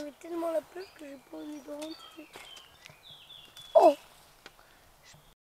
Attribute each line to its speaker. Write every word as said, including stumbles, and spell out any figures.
Speaker 1: j'avais tellement la peur que j'ai pas envie de rentrer.